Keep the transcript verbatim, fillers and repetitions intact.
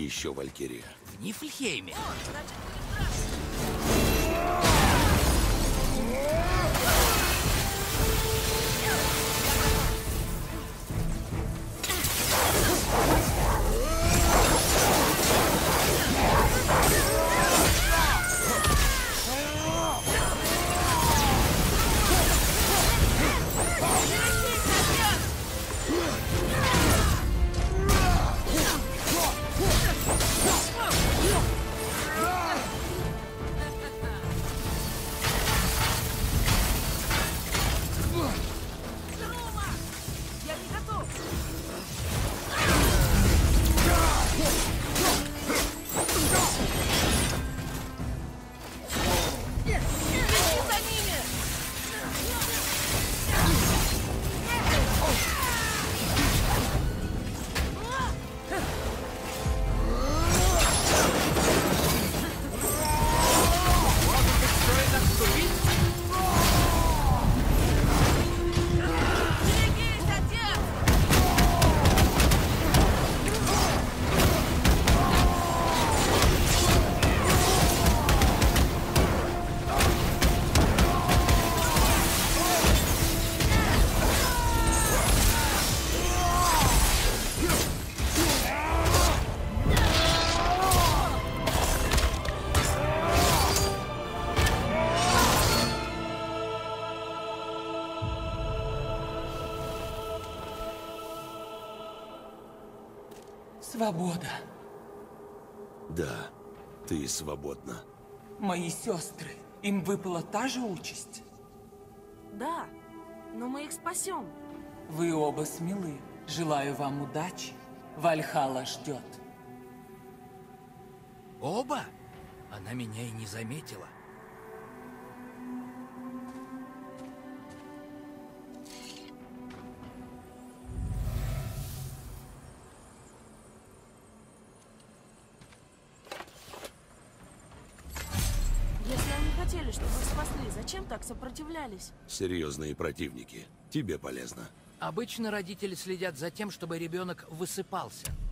еще, Валькирия? В Нифльхейме. Свобода. Да, ты свободна. Мои сестры, им выпала та же участь. Да, но мы их спасем. Вы оба смелы. Желаю вам удачи. Вальхалла ждет. Оба? Она меня и не заметила. Если они хотели, чтобы их спасли, зачем так сопротивлялись? Серьезные противники. Тебе полезно. Обычно родители следят за тем, чтобы ребенок высыпался.